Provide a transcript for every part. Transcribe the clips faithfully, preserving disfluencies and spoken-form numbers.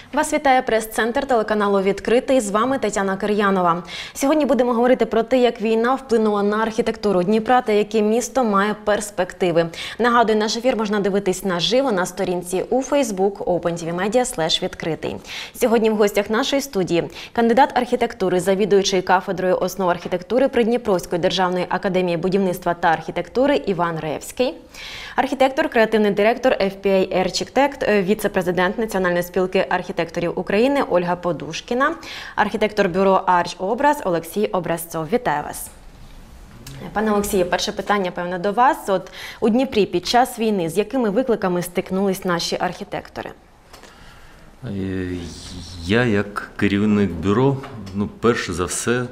Вас вітає прес-центр телеканалу «Відкритий». З вами Тетяна Кир'янова. Сьогодні будемо говорити про те, як війна вплинула на архітектуру Дніпра та яке місто має перспективи. Нагадую, наш ефір можна дивитись наживо на сторінці у Facebook OpenTVMedia слеш відкритий. Сьогодні в гостях нашої студії кандидат архітектури, завідуючий кафедрою основ архітектури Придніпровської державної академії будівництва та архітектури Іван Раєвський, архітектор, креативний директор еф пі ей Architect, віце-президент Національної спілки архітекторів України Ольга Подушкіна, архітектор бюро «Арч-Образ» Олексій Образцов. Вітаю вас. Пане Олексію, перше питання, певно, до вас. От у Дніпрі під час війни з якими викликами стикнулись наші архітектори? Я, як керівник бюро, ну, перше за все,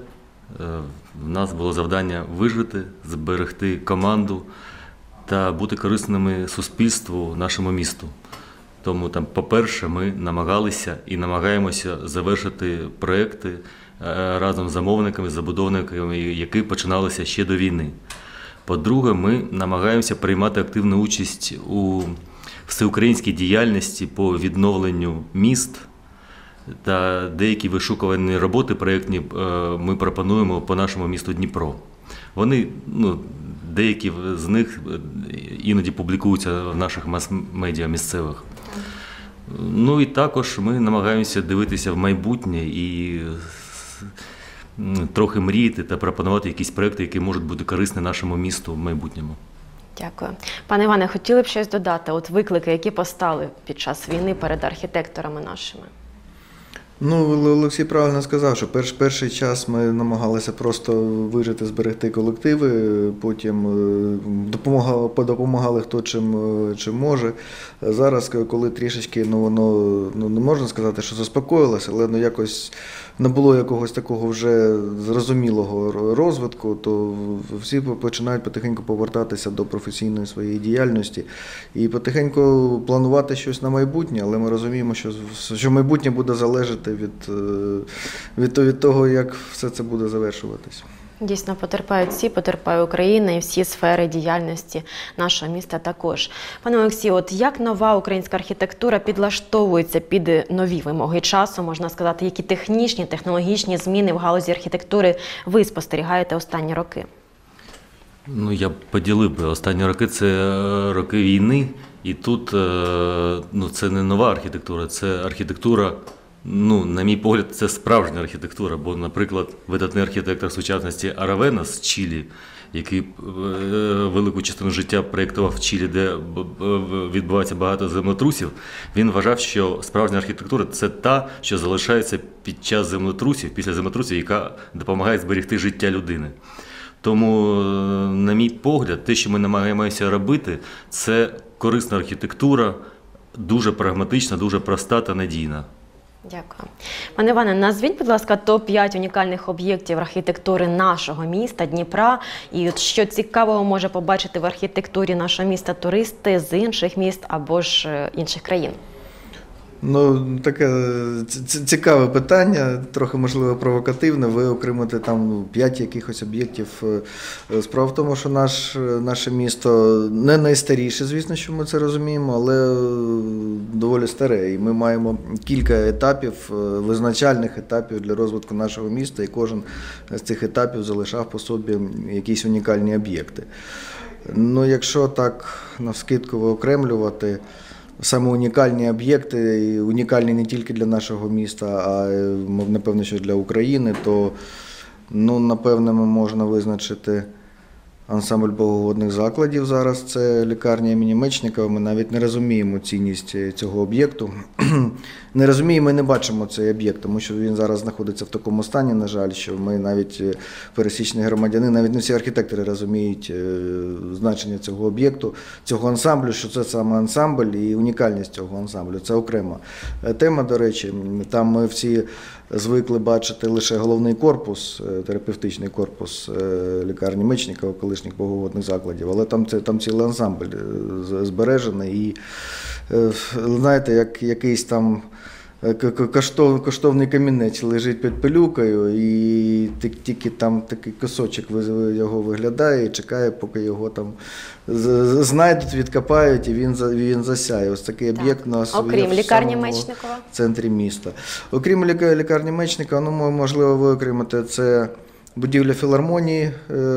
в нас було завдання вижити, зберегти команду та бути корисними суспільству, нашому місту. Тому, там, по-перше, ми намагалися і намагаємося завершити проекти разом з замовниками, забудовниками, які починалися ще до війни. По-друге, ми намагаємося приймати активну участь у всеукраїнській діяльності по відновленню міст, та деякі вишукувані роботи проєктні ми пропонуємо по нашому місту Дніпро. Вони, ну, деякі з них іноді публікуються в наших мас-медіа місцевих. Ну і також ми намагаємося дивитися в майбутнє і трохи мріяти та пропонувати якісь проекти, які можуть бути корисні нашому місту в майбутньому. Дякую. Пане Іване, хотіли б щось додати? От виклики, які постали під час війни перед архітекторами нашими? Ну, Олексій правильно сказав, що перш, перший час ми намагалися просто вижити, зберегти колективи, потім допомагали, допомагали хто чим, чим може. Зараз, коли трішечки, ну, воно, ну, не можна сказати, що заспокоїлося, але ну, якось не було якогось такого вже зрозумілого розвитку, то всі починають потихеньку повертатися до професійної своєї діяльності і потихеньку планувати щось на майбутнє, але ми розуміємо, що, що майбутнє буде залежати від, від, від того, як все це буде завершуватись. Дійсно, потерпають всі, потерпає Україна і всі сфери діяльності нашого міста також. Пане Олексію, от як нова українська архітектура підлаштовується під нові вимоги часу, можна сказати, які технічні, технологічні зміни в галузі архітектури ви спостерігаєте останні роки? Ну, я б поділив би. Останні роки – це роки війни, і тут, ну, це не нова архітектура, це архітектура, ну, на мій погляд, це справжня архітектура, бо, наприклад, видатний архітектор сучасності Аравена з Чилі, який велику частину життя проєктував в Чилі, де відбувається багато землетрусів, він вважав, що справжня архітектура – це та, що залишається під час землетрусів, після землетрусів, яка допомагає зберегти життя людини. Тому, на мій погляд, те, що ми намагаємося робити, це корисна архітектура, дуже прагматична, дуже проста та надійна. Дякую. Пане Іване, назвіть, будь ласка, топ п'ять унікальних об'єктів архітектури нашого міста, Дніпра. І от що цікавого може побачити в архітектурі нашого міста туристи з інших міст або ж інших країн? Ну, таке цікаве питання, трохи, можливо, провокативне. Ви окремите там п'ять якихось об'єктів. Справа в тому, що наш, наше місто не найстаріше, звісно, що ми це розуміємо, але доволі старе. І ми маємо кілька етапів, визначальних етапів для розвитку нашого міста, і кожен з цих етапів залишав по собі якісь унікальні об'єкти. Ну, якщо так навскидку виокремлювати, саме унікальні об'єкти, і унікальні не тільки для нашого міста, а, напевно, що для України, то, ну, напевно, можна визначити ансамбль боговодних закладів зараз. Це лікарня імені Мечникова. Ми навіть не розуміємо цінність цього об'єкту. Не розуміємо і не бачимо цей об'єкт, тому що він зараз знаходиться в такому стані, на жаль, що ми навіть пересічні громадяни, навіть не всі архітектори розуміють значення цього об'єкту, цього ансамблю, що це саме ансамбль і унікальність цього ансамблю. Це окрема тема, до речі. Там ми всі звикли бачити лише головний корпус, терапевтичний корпус лікарні Мечникова, колишніх боговодних закладів, але там, це, там цілий ансамбль збережений і, знаєте, як якийсь там коштов, коштовний камінець лежить під пилюкою, і тільки там такий кусочок його виглядає і чекає, поки його там знайдуть, відкопають і він, він засяє. Ось такий об'єкт у нас окрім є лікарні в Мечникова? Центрі міста. Окрім лікарні Мечникова, ну, можливо виокремити це будівля філармонії,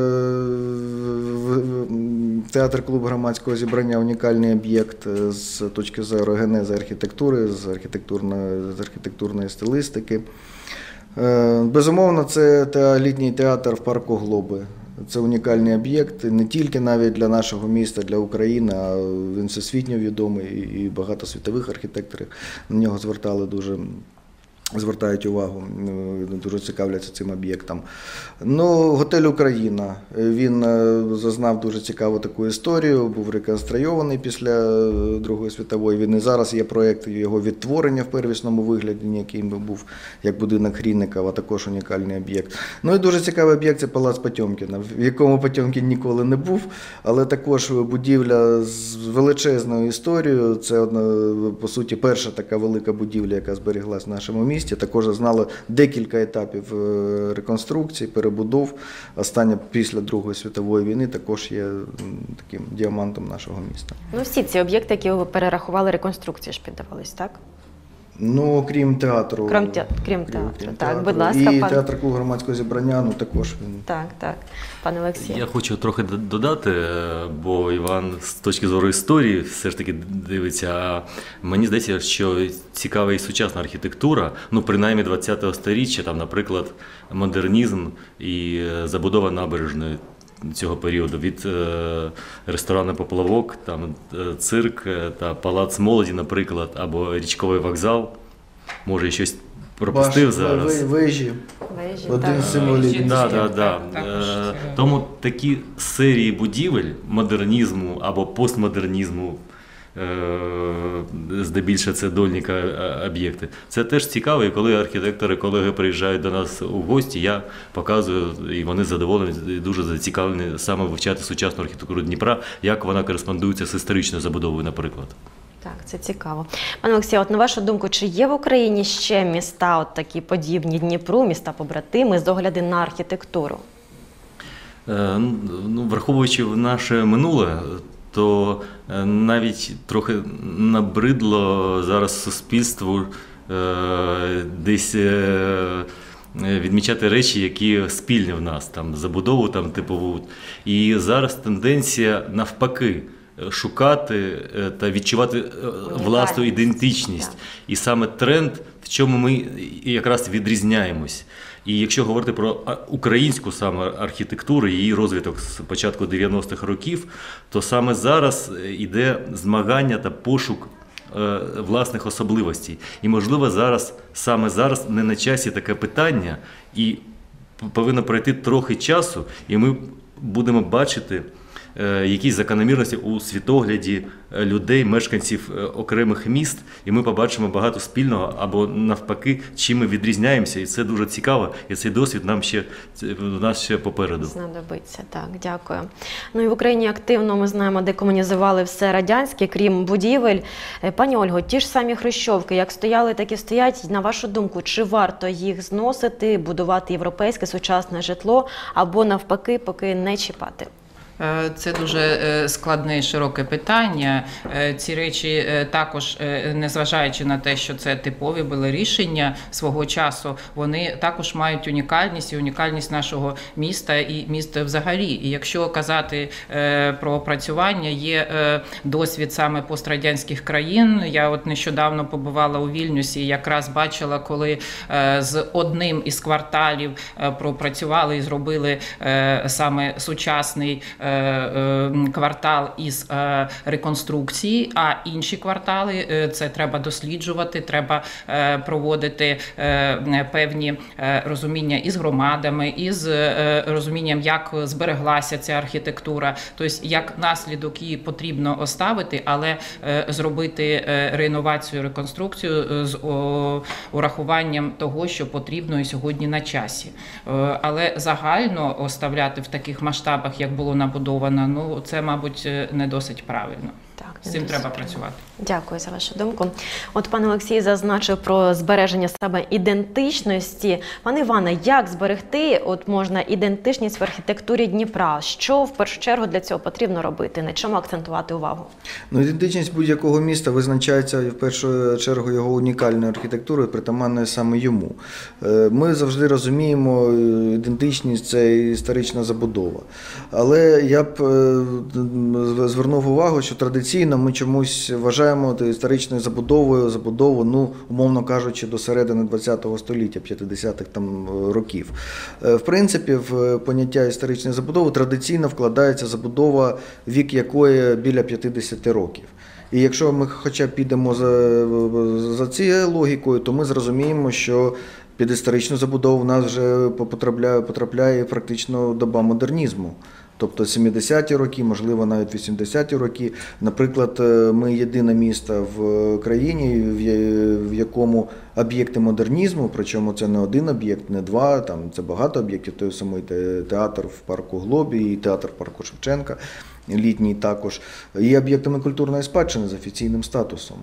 театр-клуб громадського зібрання, унікальний об'єкт з точки зору генези архітектури, з архітектурної, з архітектурної стилістики. Безумовно, це літній театр в парку Глоби. Це унікальний об'єкт не тільки навіть для нашого міста, для України, а він всесвітньо відомий, і багато світових архітекторів на нього звертали дуже звертають увагу, дуже цікавляться цим об'єктом. Ну, готель «Україна», він зазнав дуже цікаву таку історію, був реконструйований після Другої світової війни. Зараз є проєкт його відтворення в первісному вигляді, який був як будинок Хрінникова, також унікальний об'єкт. Ну і дуже цікавий об'єкт – це палац Потьомкіна, в якому Потьомкін ніколи не був, але також будівля з величезною історією. Це, по суті, перша така велика будівля, яка зберіглась в нашому місті. Також знали декілька етапів реконструкції, перебудов. Остання після Другої світової війни також є таким діамантом нашого міста. Ну, всі ці об'єкти, які ви перерахували, реконструкції ж піддавались, так? Ну, крім театру. Крім, те, крім театру, крім так, театру. будь ласка. І пан... театр-клуб громадського зібрання, ну також він. Так, так. Пане Олексію. Я хочу трохи додати, бо Іван з точки зору історії все ж таки дивиться. А мені здається, що цікава і сучасна архітектура, ну принаймні ХХ сторіччя, там, наприклад, модернізм і забудова набережної цього періоду, від е, ресторану «Поплавок», там, е, цирк та палац молоді, наприклад, або річковий вокзал. Може, щось пропустив Баш, зараз. Вежі. Вежі, Один так. з символів. Да, да, да. Е, тому такі серії будівель модернізму або постмодернізму, е, здебільшого це дольні об'єкти. Це теж цікаво, і коли архітектори, колеги приїжджають до нас у гості, я показую, і вони задоволені, і дуже зацікавлені саме вивчати сучасну архітектуру Дніпра, як вона кореспондується з історичною забудовою, наприклад. Так, це цікаво. Пане Олексію, от на вашу думку, чи є в Україні ще міста от такі подібні Дніпру, міста-побратими з огляду на архітектуру? Е, ну, враховуючи наше минуле, то навіть трохи набридло зараз суспільству е, десь е, відмічати речі, які спільні в нас, там, забудову там, типову. І зараз тенденція навпаки шукати та відчувати власну ідентичність. І саме тренд, в чому ми якраз відрізняємось. І якщо говорити про українську саме архітектуру, її розвиток з початку дев'яностих років, то саме зараз йде змагання та пошук е, власних особливостей. І, можливо, зараз, саме зараз не на часі таке питання, і повинно пройти трохи часу, і ми будемо бачити якісь закономірності у світогляді людей, мешканців окремих міст, і ми побачимо багато спільного, або навпаки, чим ми відрізняємося, і це дуже цікаво, і цей досвід нам ще, у нас ще попереду. Знадобиться, так, дякую. Ну і в Україні активно, ми знаємо, декомунізували все радянське, крім будівель. Пані Ольго, ті ж самі хрущовки, як стояли, так і стоять, на вашу думку, чи варто їх зносити, будувати європейське сучасне житло, або навпаки, поки не чіпати? Це дуже складне і широке питання. Ці речі також, незважаючи на те, що це типові були рішення свого часу, вони також мають унікальність і унікальність нашого міста і міста взагалі. І якщо казати про опрацювання, є досвід саме пострадянських країн. Я от нещодавно побувала у Вільнюсі і якраз бачила, коли з одним із кварталів пропрацювали і зробили саме сучасний квартал із реконструкції, а інші квартали це треба досліджувати, треба проводити певні розуміння із громадами, із розумінням, як збереглася ця архітектура. Тобто, як наслідок її потрібно оставити, але зробити реновацію, реконструкцію з урахуванням того, що потрібно і сьогодні на часі. Але загально оставляти в таких масштабах, як було набудовано, ну, це, мабуть, не досить правильно. Так. з цим треба працювати. Дякую за вашу думку. От пан Олексій зазначив про збереження саме ідентичності. Пане Іване, як зберегти от можна ідентичність в архітектурі Дніпра? Що в першу чергу для цього потрібно робити? На чому акцентувати увагу? Ну, ідентичність будь-якого міста визначається в першу чергу його унікальною архітектурою, притаманною саме йому. Е, Ми завжди розуміємо, е, ідентичність – це історична забудова. Але я б е, звернув увагу, що традиційно ми чомусь вважаємо історичною забудовою забудову, ну, умовно кажучи, до середини ХХ століття, п'ятдесятих там років. Е, В принципі, в поняття історичної забудови традиційно вкладається забудова, вік якої біля п'ятдесят років. І якщо ми хоча б підемо за, за цією логікою, то ми зрозуміємо, що під історичну забудову в нас вже потрапляє, потрапляє практично доба модернізму. Тобто сімдесяті роки, можливо, навіть вісімдесяті роки. Наприклад, ми єдине місто в країні, в якому об'єкти модернізму, причому це не один об'єкт, не два, там це багато об'єктів, той самий театр в парку Глобі і театр в парку Шевченка, літній також, є об'єктами культурної спадщини з офіційним статусом.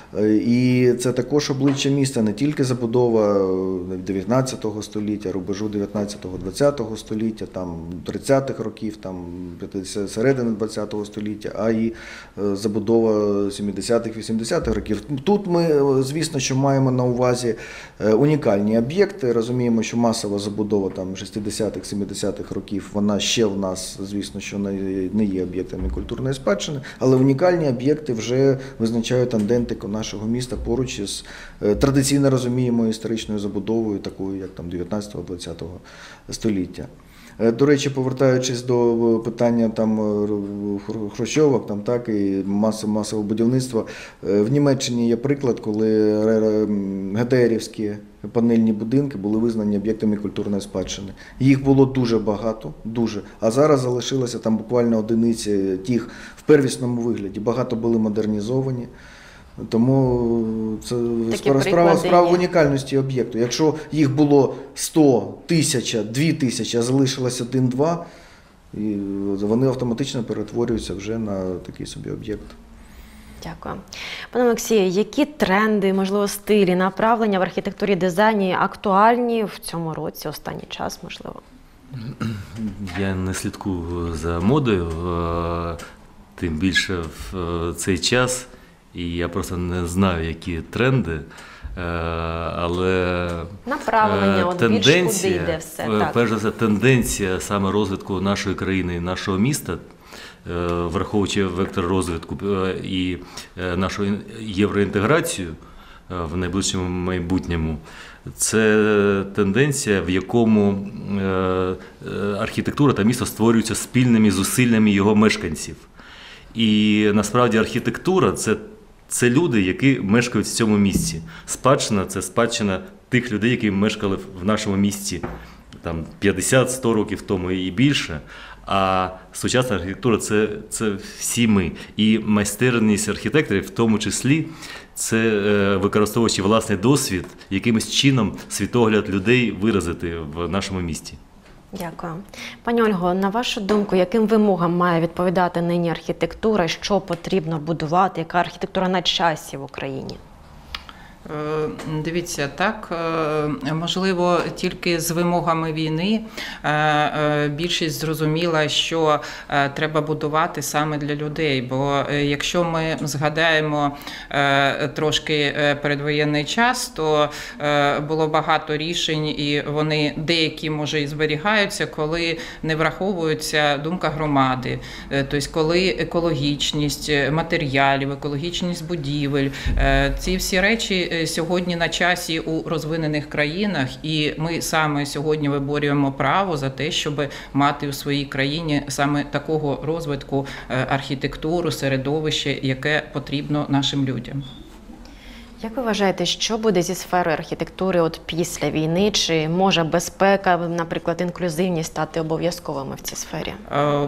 І це також обличчя міста, не тільки забудова дев'ятнадцятого століття, рубежу дев'ятнадцятого-двадцятого століття, там тридцятих років, там середини ХХ століття, а й забудова сімдесятих-вісімдесятих років. Тут ми, звісно, що маємо на увазі унікальні об'єкти, розуміємо, що масова забудова там шістдесятих-сімдесятих років, вона ще в нас, звісно, що не є об'єктами культурної спадщини, але унікальні об'єкти вже визначають ідентику нашого міста поруч із традиційно розуміємо історичною забудовою, такою як там дев'ятнадцятого-двадцятого століття. До речі, повертаючись до питання там хрущовок, там так і масового масового будівництва, в Німеччині є приклад, коли ГДРівські панельні будинки були визнані об'єктами культурної спадщини. Їх було дуже багато, дуже, а зараз залишилося там буквально одиниці тих в первісному вигляді. Багато були модернізовані. Тому це справа, справа, справа в унікальності об'єкту. Якщо їх було сто, тисяча, дві тисячі, а залишилось один-два, вони автоматично перетворюються вже на такий собі об'єкт. Дякую. Пане Олексію, які тренди, можливо, стилі, направлення в архітектурі, дизайні актуальні в цьому році, останній час, можливо? Я не слідкую за модою, тим більше в цей час. І я просто не знаю, які тренди, але направлення, от тенденція, більш куди йде все. Так. Перш за все, тенденція саме розвитку нашої країни і нашого міста, враховуючи вектор розвитку і нашу євроінтеграцію в найближчому майбутньому, це тенденція, в якому архітектура та місто створюються спільними зусиллями його мешканців. І насправді архітектура – це Це люди, які мешкають в цьому місці. Спадщина – це спадщина тих людей, які мешкали в нашому місті там, п'ятдесят-сто років тому і більше. А сучасна архітектура – це, це всі ми. І майстерність архітекторів, в тому числі, це е, використовуючи власний досвід, якимось чином світогляд людей виразити в нашому місті. Дякую. Пані Ольго, на вашу думку, яким вимогам має відповідати нині архітектура, що потрібно будувати, яка архітектура на часі в Україні? Дивіться, так, можливо, тільки з вимогами війни більшість зрозуміла, що треба будувати саме для людей, бо якщо ми згадаємо трошки передвоєнний час, то було багато рішень, і вони деякі, може, і зберігаються, коли не враховується думка громади, тобто коли екологічність матеріалів, екологічність будівель, ці всі речі сьогодні на часі у розвинених країнах, і ми саме сьогодні виборюємо право за те, щоб мати у своїй країні саме такого розвитку архітектуру, середовище, яке потрібно нашим людям. Як ви вважаєте, що буде зі сферою архітектури от після війни? Чи може безпека, наприклад, інклюзивність стати обов'язковими в цій сфері?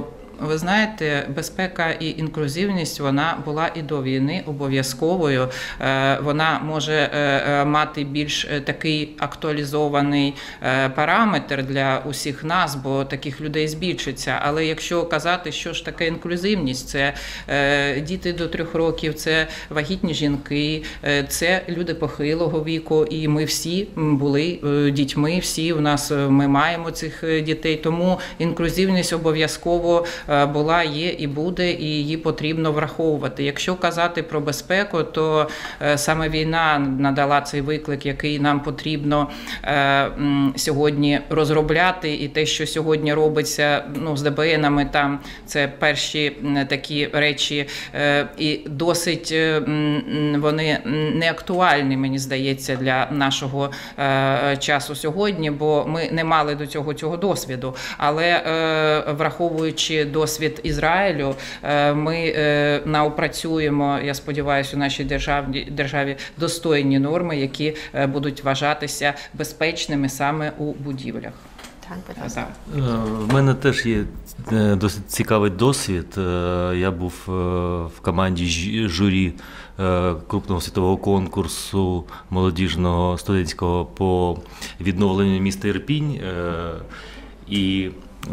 Ви знаєте, безпека і інклюзивність, вона була і до війни обов'язковою. Вона може мати більш такий актуалізований параметр для усіх нас, бо таких людей збільшиться. Але якщо казати, що ж таке інклюзивність, це діти до трьох років, це вагітні жінки, це люди похилого віку, і ми всі були дітьми, всі у нас, ми маємо цих дітей, тому інклюзивність обов'язково була, є і буде, і її потрібно враховувати. Якщо казати про безпеку, то саме війна надала цей виклик, який нам потрібно сьогодні розробляти, і те, що сьогодні робиться, ну, з ДБНами, там це перші такі речі, і досить вони не актуальні, мені здається, для нашого часу сьогодні, бо ми не мали до цього цього досвіду. Але враховуючи досвід Ізраїлю, ми наопрацюємо, я сподіваюся, у нашій державі, державі достойні норми, які будуть вважатися безпечними саме у будівлях. Так, будь ласка. В мене теж є досить цікавий досвід. Я був в команді журі крупного світового конкурсу молодіжного студентського по відновленню міста Ірпінь. І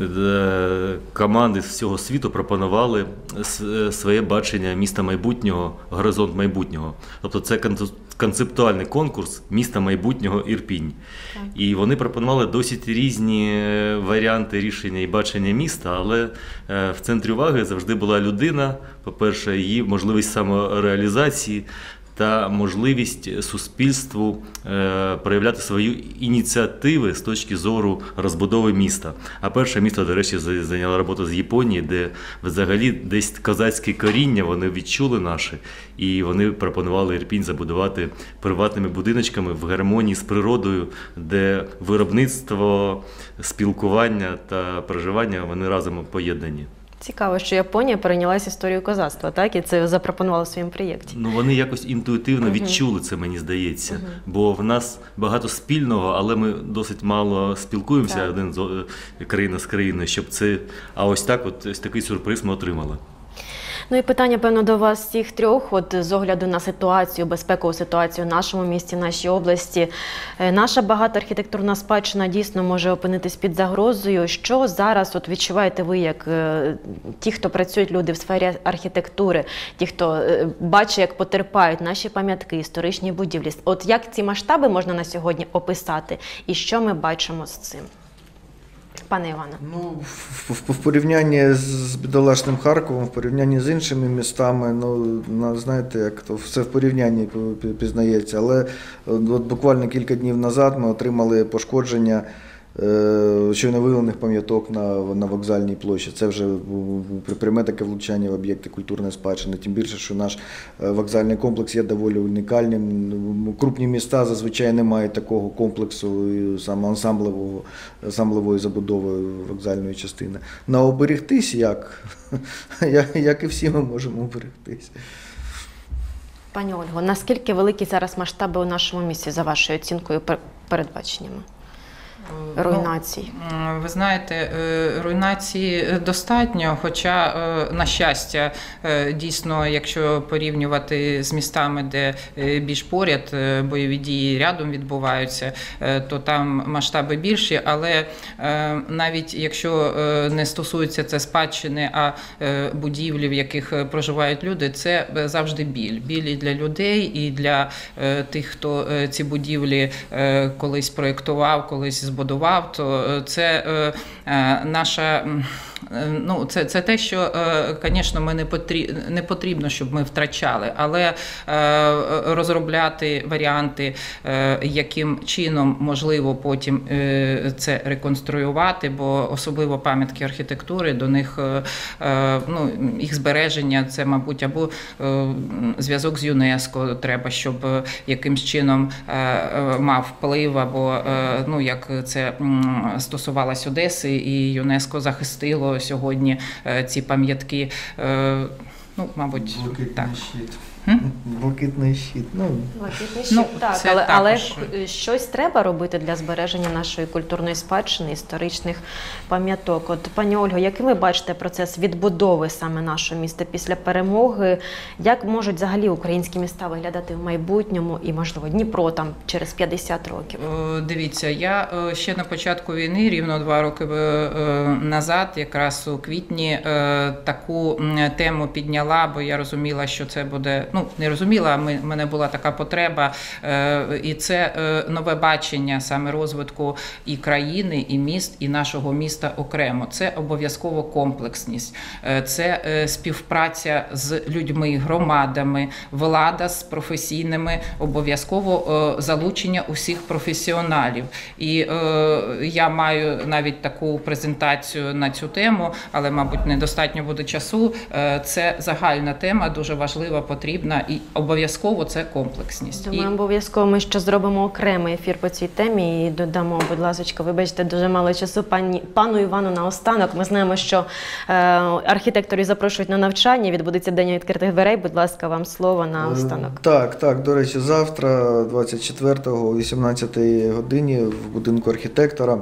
команди з всього світу пропонували своє бачення міста майбутнього, горизонт майбутнього. Тобто це концептуальний конкурс міста майбутнього Ірпінь. Так. І вони пропонували досить різні варіанти рішення і бачення міста, але в центрі уваги завжди була людина, по-перше, її можливість самореалізації та можливість суспільству е, проявляти свої ініціативи з точки зору розбудови міста. А перше місто, до речі, зайняло роботу з Японії, де взагалі десь козацьке коріння вони відчули наше, і вони пропонували Ірпінь забудувати приватними будиночками в гармонії з природою, де виробництво, спілкування та проживання вони разом поєднані. Цікаво, що Японія перейнялася історією козацтва, так? І це запропонувала в своєму проєкті. Ну, вони якось інтуїтивно uh-huh. відчули це, мені здається. Uh-huh. Бо в нас багато спільного, але ми досить мало спілкуємося так. один з країна з країною, щоб це... А ось так, от, ось такий сюрприз ми отримали. Ну і питання, певно, до вас всіх трьох, от з огляду на ситуацію, безпекову ситуацію в нашому місті, в нашій області. Наша багата архітектурна спадщина дійсно може опинитись під загрозою. Що зараз от відчуваєте ви, як ті, хто працюють, люди в сфері архітектури, ті, хто бачить, як потерпають наші пам'ятки, історичні будівлі? От як ці масштаби можна на сьогодні описати і що ми бачимо з цим? Пане Іване. Ну, в, в, в порівнянні з бідолашним Харковом, в порівнянні з іншими містами, ну, знаєте, як то все в порівнянні пізнається. Але от буквально кілька днів назад ми отримали пошкодження щойно виявлених пам'яток на, на вокзальній площі. Це вже пряме таке влучання в об'єкти культурної спадщини. Тим більше, що наш вокзальний комплекс є доволі унікальним. Крупні міста зазвичай не мають такого комплексу саме ансамблевого, ансамблевої забудови вокзальної частини. На оберегтись як? Як і всі ми можемо оберегтись. Пані Ольго, наскільки великі зараз масштаби у нашому місті, за вашою оцінкою, передбаченнями? Руйнацій. Ну, ви знаєте, руйнації достатньо, хоча, на щастя, дійсно, якщо порівнювати з містами, де більш поряд бойові дії рядом відбуваються, то там масштаби більші, але навіть якщо не стосується це спадщини, а будівлі, в яких проживають люди, це завжди біль. Біль і для людей, і для тих, хто ці будівлі колись проєктував, колись збудував, то це е, наша, ну, це, це те, що, звісно, ми не потрібно, не потрібно, щоб ми втрачали, але е, розробляти варіанти, е, яким чином можливо потім е, це реконструювати, бо особливо пам'ятки архітектури, до них, е, ну, їх збереження, це, мабуть, або е, зв'язок з ЮНЕСКО треба, щоб якимсь чином е, мав вплив, або, е, ну, як це стосувалось Одеси, і ЮНЕСКО захистило сьогодні ці пам'ятки. Ну, мабуть, Блакитний так. щит. Блакитний щит. Ну, Блакитний Ну, щит, так, це але, але також. х- щось треба робити для збереження нашої культурної спадщини, історичних пам'яток. От, пані Ольго, яким ви бачите процес відбудови саме нашого міста після перемоги? Як можуть взагалі українські міста виглядати в майбутньому і, можливо, Дніпро там через п'ятдесят років? Е, Дивіться, я е, ще на початку війни, рівно два роки е, назад, якраз у квітні, е, таку м, тему підняла, бо я розуміла, що це буде, ну не розуміла, а в мене була така потреба, е, і це е, нове бачення саме розвитку і країни, і міст, і нашого міста окремо. Це обов'язково комплексність, е, це е, співпраця з людьми, громадами, влада з професійними, обов'язково е, залучення усіх професіоналів. І е, я маю навіть таку презентацію на цю тему, але, мабуть, недостатньо буде часу. Е, це загальна тема, дуже важлива, потрібна, і обов'язково це комплексність. Думаю, І обов'язково ми ще зробимо окремий ефір по цій темі і додамо, будь ласка, вибачте, дуже мало часу пані, пану Івану на останок. Ми знаємо, що е, архітекторів запрошують на навчання, відбудеться День відкритих дверей. Будь ласка, вам слово на останок. Так, так, до речі, завтра, двадцять четвертого, о вісімнадцятій годині в будинку архітектора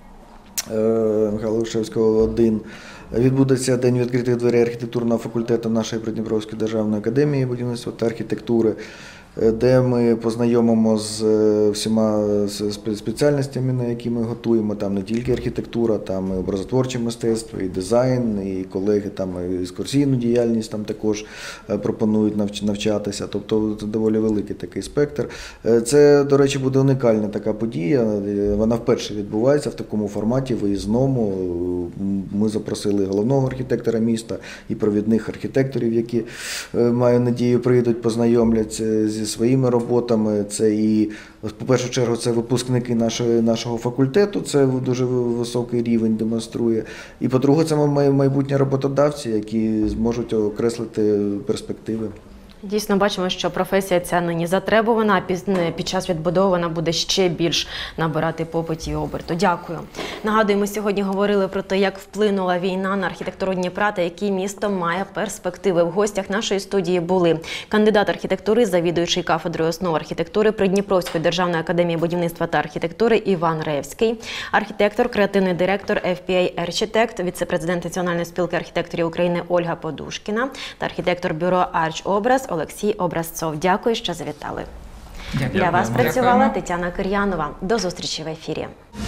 е, Михайла Грушевського, один, відбудеться День відкритих дверей архітектурного факультету нашої Придніпровської державної академії будівництва та архітектури, е, де ми познайомимо з е, всіма с- спе- спеціальностями, на які ми готуємо. Там не тільки архітектура, там і образотворче мистецтво, і дизайн, і колеги там і екскурсійну діяльність там також е, пропонують навч- навчатися. Тобто це доволі великий такий спектр. Е, Це, до речі, буде унікальна така подія. Е, Вона вперше відбувається в такому форматі виїзному. Е, Ми запросили головного архітектора міста і провідних архітекторів, які, е, маю надію, прийдуть, познайомляться зі своїми роботами. Це і, по першу чергу, це випускники нашої, нашого факультету, це дуже високий рівень демонструє. І, по-друге, це май- майбутні роботодавці, які зможуть окреслити перспективи. Дійсно, бачимо, що професія ця нині затребувана, а під, під час відбудови вона буде ще більш набирати попит і оберту. Дякую. Нагадую, ми сьогодні говорили про те, як вплинула війна на архітектуру Дніпра та які місто має перспективи. В гостях нашої студії були кандидат архітектури, завідуючий кафедрою основ архітектури Придніпровської державної академії будівництва та архітектури Іван Ревський, архітектор, креативний директор еф пі ей Architect, віце-президент Національної спілки архітекторів України Ольга Подушкіна та архітектор бюро «Арч-Образ» Олексій Образцов. Дякую, що завітали. Дякую. Для вас Дякуємо. працювала Тетяна Кир'янова. До зустрічі в ефірі.